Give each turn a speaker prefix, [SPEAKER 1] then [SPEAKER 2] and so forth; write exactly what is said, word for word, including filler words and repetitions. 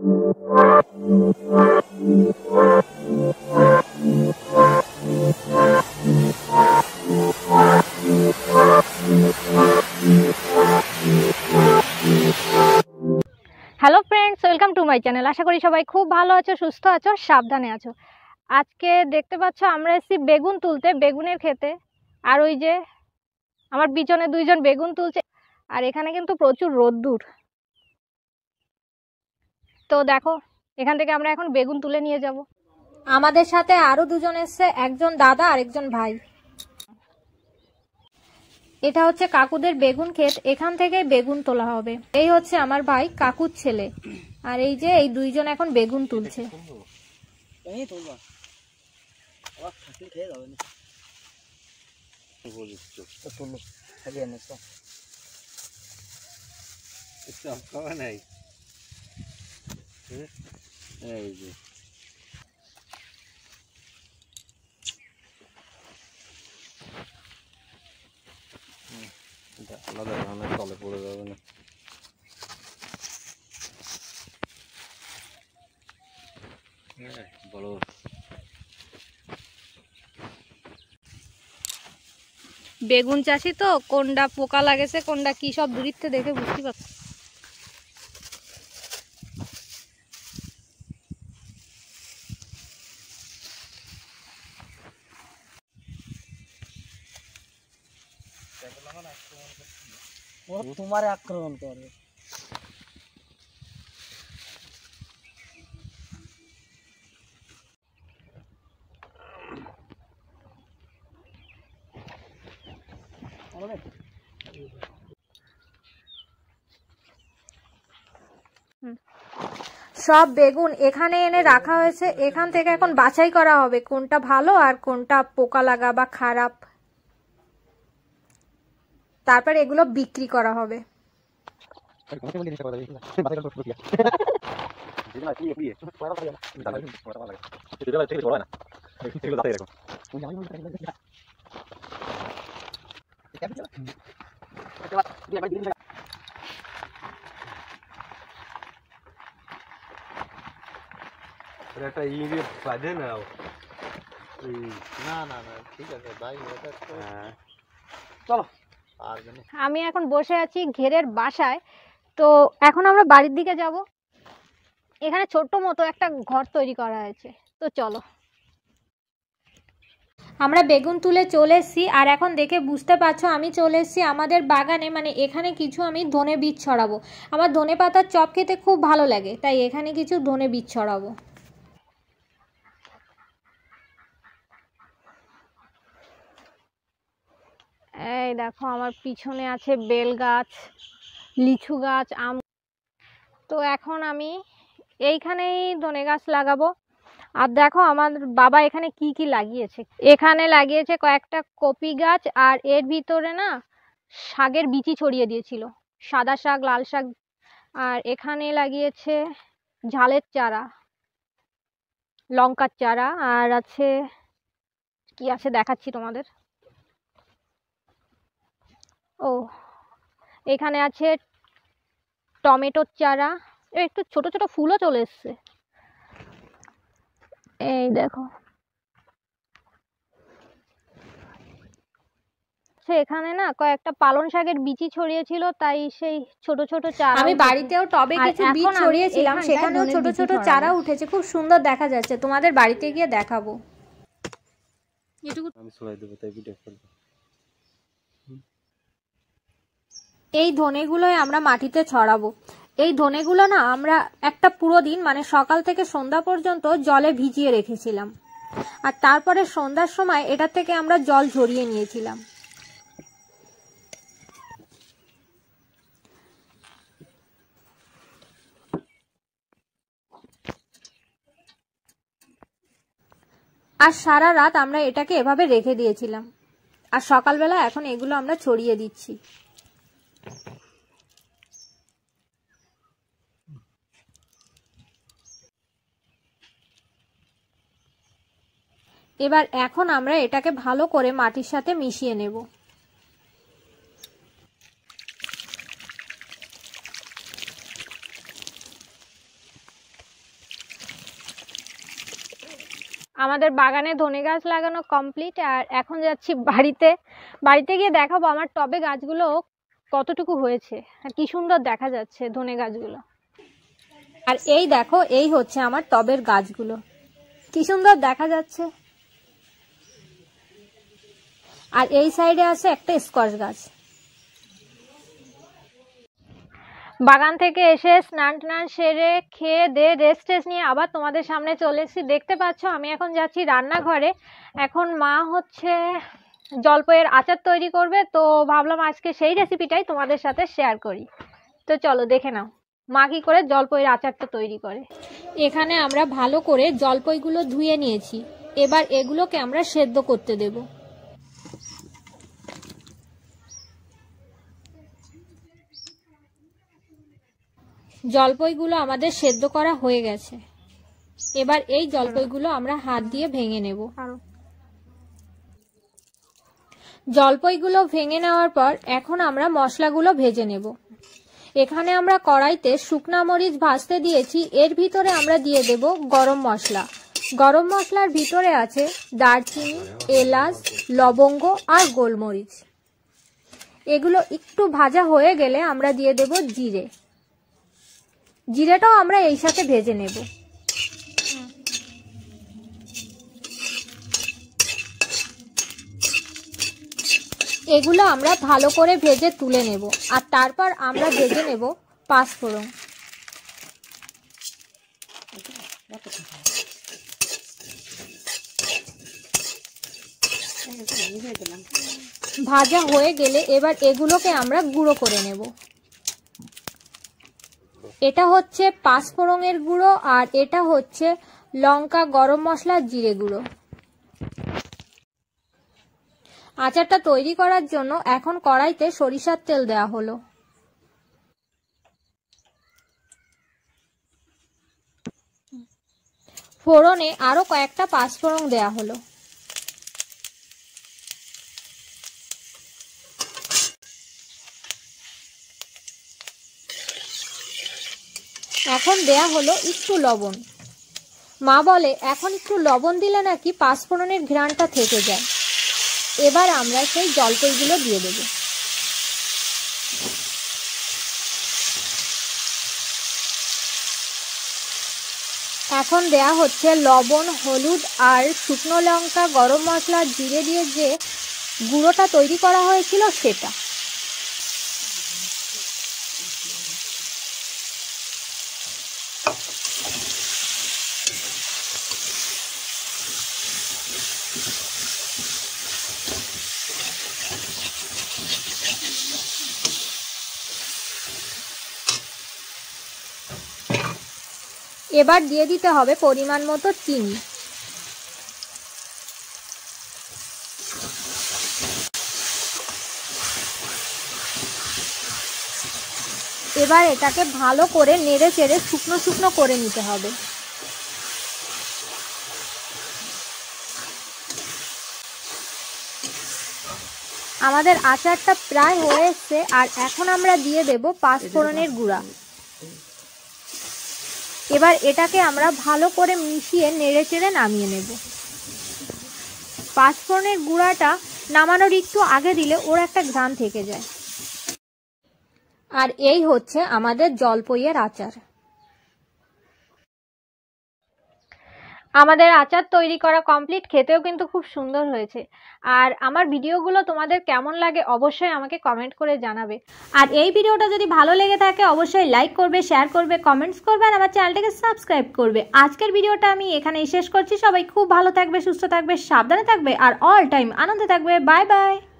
[SPEAKER 1] Hello friends, welcome to my channel. আশা করি সবাই খুব ভালো আছো, সুস্থ আছো, সাবধানে আছো। আজকে দেখতে পাচ্ছ আমরা এসেছি বেগুন তুলতে, বেগুনের খেতে। আর ওই যে আমার পিছনে দুইজন বেগুন তুলছে, আর এখানে কিন্তু প্রচুর রোদ্দুর। তো দেখো, এখান থেকে আমরা এখন বেগুন তুলে নিয়ে যাব। আমাদের সাথে আরো দুজন এসছে, একজন দাদা আর একজন ভাই। এটা হচ্ছে কাকুদের বেগুন ক্ষেত, এখান থেকে বেগুন তোলা হবে। এই হচ্ছে আমার ভাই, কাকুর ছেলে। আর এই যে এই দুইজন এখন বেগুন তুলছে।
[SPEAKER 2] আলাদা ধরনের তলে পড়ে যাবে না। বড়
[SPEAKER 1] বেগুন চাষি তো কোনটা পোকা লাগেছে কোনটা কি সব দূরিত্বে দেখে বুঝতে পারছি।
[SPEAKER 3] তোমার আক্রমণ করবে।
[SPEAKER 1] সব বেগুন এখানে এনে রাখা হয়েছে, এখান থেকে এখন বাছাই করা হবে কোনটা ভালো আর কোনটা পোকা লাগা বা খারাপ। তারপর এগুলো বিক্রি করা হবে।
[SPEAKER 2] একটা ইয়ে বাজে না।
[SPEAKER 3] না না না ঠিক আছে ভাই, এটা তো চলো। আর
[SPEAKER 1] আমি এখন বসে আছি ঘেরের বাসায়। তো এখন আমরা বাড়ির দিকে যাব। এখানে ছোট্ট মতো একটা ঘর তৈরি করা হয়েছে, তো চলো। আমরা বেগুন তুলে চলে এসেছি, আর এখন দেখে বুঝতে পারছো আমি চলে এসেছি আমাদের বাগানে। মানে এখানে কিছু আমি ধনে বীজ ছড়াবো। আমার ধনে পাতার চপ খেতে খুব ভালো লাগে, তাই এখানে কিছু ধনে বীজ ছড়াবো। এই দেখো আমার পিছনে আছে বেল গাছ, লিচু গাছ, আম। তো এখন আমি এইখানেই ধনে গাছ লাগাবো। আর দেখো আমার বাবা এখানে কি কি লাগিয়েছে। এখানে লাগিয়েছে কয়েকটা কপি গাছ, আর এর ভিতরে না শাকের বিচি ছড়িয়ে দিয়েছিল, সাদা শাক, লাল শাক। আর এখানে লাগিয়েছে ঝালের চারা, লঙ্কার চারা, আর আছে কি আছে দেখাচ্ছি তোমাদের। ও এখানে আছে টমেটোর চারা, একটু ছোট ছোট ফুলও চলে এসছে। এই দেখো এখানে না কয়েকটা পালং শাকের বিচি ছড়িয়েছিল, তাই সেই ছোট ছোট চারা।
[SPEAKER 4] আমি বাড়িতেও টবে কিছু বীজ ছড়িয়েছিলাম, সেখানেও ছোট ছোট চারা উঠেছে, খুব সুন্দর দেখা যাচ্ছে। তোমাদের বাড়িতে গিয়ে দেখাবো।
[SPEAKER 2] আমি সরাই দেবো, তাই ভিডিও করব।
[SPEAKER 4] এই ধনেগুলোই আমরা মাটিতে ছড়াবো। এই ধনেগুলো না আমরা একটা পুরো দিন মানে সকাল থেকে সন্ধ্যা পর্যন্ত জলে ভিজিয়ে রেখেছিলাম, আর তারপরে সন্ধ্যার সময় এটা থেকে আমরা জল ঝরিয়ে নিয়েছিলাম। আর সারা রাত আমরা এটাকে এভাবে রেখে দিয়েছিলাম, আর সকালবেলা এখন এগুলো আমরা ছড়িয়ে দিচ্ছি। এবার এখন আমরা এটাকে ভালো করে মাটির সাথে মিশিয়ে নেব।
[SPEAKER 1] আমাদের বাগানে ধনে গাছ লাগানো কমপ্লিট। আর এখন যাচ্ছি বাড়িতে। বাড়িতে গিয়ে দেখাবো আমার টবে গাছগুলো কতটুকু হয়েছে আর কি সুন্দর দেখা যাচ্ছে ধনে গাছগুলো।
[SPEAKER 4] আর এই দেখো, এই হচ্ছে আমার টবের গাছগুলো, কি সুন্দর দেখা যাচ্ছে। আর এই সাইডে আছে একটা স্কোয়াশ গাছ।
[SPEAKER 1] বাগান থেকে এসে স্নান টান সেরে খেয়ে দে রেস্ট টেস্ট নিয়ে আবার তোমাদের সামনে চলে এসেছি। দেখতে পাচ্ছ আমি এখন যাচ্ছি রান্নাঘরে। এখন মা হচ্ছে জলপাইয়ের আচার তৈরি করবে, তো ভাবলাম আজকে সেই রেসিপিটাই তোমাদের সাথে শেয়ার করি। তো চলো দেখে নাও মা কি করে জলপাইয়ের আচারটা তৈরি করে।
[SPEAKER 4] এখানে আমরা ভালো করে জলপাইগুলো ধুয়ে নিয়েছি। এবার এগুলোকে আমরা সেদ্ধ করতে দেব। জলপাইগুলো আমাদের সেদ্ধ করা হয়ে গেছে। এবার এই জলপাইগুলো আমরা হাত দিয়ে ভেঙে নেব। জলপাইগুলো ভেঙে নেওয়ার পর এখন আমরা মশলাগুলো ভেজে নেব। এখানে আমরা কড়াইতে শুকনা মরিচ ভাজতে দিয়েছি। এর ভিতরে আমরা দিয়ে দেব গরম মশলা। গরম মশলার ভিতরে আছে দারচিনি, এলাচ, লবঙ্গ আর গোলমরিচ। এগুলো একটু ভাজা হয়ে গেলে আমরা দিয়ে দেব জিরে। জিরেটাও আমরা এই সাথে ভেজে নেব। এগুলো আমরা ভালো করে ভেজে তুলে নেব। আর তারপর আমরা ভেজে নেব পাঁচফোড়ন। ভাজা হয়ে গেলে এবার এগুলোকে আমরা গুঁড়ো করে নেব। এটা হচ্ছে পাঁচফোড়নের গুঁড়ো আর এটা হচ্ছে লঙ্কা, গরম মশলা, জিরে গুঁড়ো। আচারটা তৈরি করার জন্য এখন কড়াইতে সরিষার তেল দেওয়া হলো। ফোড়নে আরো কয়েকটা পাঁচফোড়ন দেওয়া হলো। এখন দেয়া হলো একটু লবণ। মা বলে এখন একটু লবণ দিলে নাকি পাঁচফোড়নের ঘ্রাণটা থেকে যায়। এবার আমরা সেই জলপাইগুলো দিয়ে দেব। এখন দেয়া হচ্ছে লবণ, হলুদ আর শুকনো লঙ্কা, গরম মশলা, জিরে দিয়ে যে গুঁড়োটা তৈরি করা হয়েছিল সেটা। এবার দিয়ে দিতে হবে পরিমাণ মতো চিনি। এবার এটাকে ভালো করে নেড়ে চেড়ে শুকনো শুকনো করে নিতে হবে। আমাদের আচারটা প্রায় হয়ে এসছে। আর এখন আমরা দিয়ে দেব পাঁচফোড়নের গুঁড়া। এবার এটাকে আমরা ভালো করে মিশিয়ে নেড়ে চেড়ে নামিয়ে নেব। পাঁচফোড়নের গুঁড়াটা নামানোর একটু আগে দিলে ওর একটা ঘ্রাণ থেকে যায়। আর এই হচ্ছে আমাদের জলপাইয়ের আচার।
[SPEAKER 1] আমাদের আচার তৈরি করা কমপ্লিট। খেতেও কিন্তু খুব সুন্দর হয়েছে। আর আমার ভিডিওগুলো তোমাদের কেমন লাগে অবশ্যই আমাকে কমেন্ট করে জানাবে।
[SPEAKER 4] আর এই ভিডিওটা যদি ভালো লেগে থাকে অবশ্যই লাইক করবে, শেয়ার করবে, কমেন্টস করবে আর আমার চ্যানেলটাকে সাবস্ক্রাইব করবে। আজকের ভিডিওটা আমি এখানেই শেষ করছি। সবাই খুব ভালো থাকবে, সুস্থ থাকবে, সাবধানে থাকবে আর অল টাইম আনন্দে থাকবে। Bye by.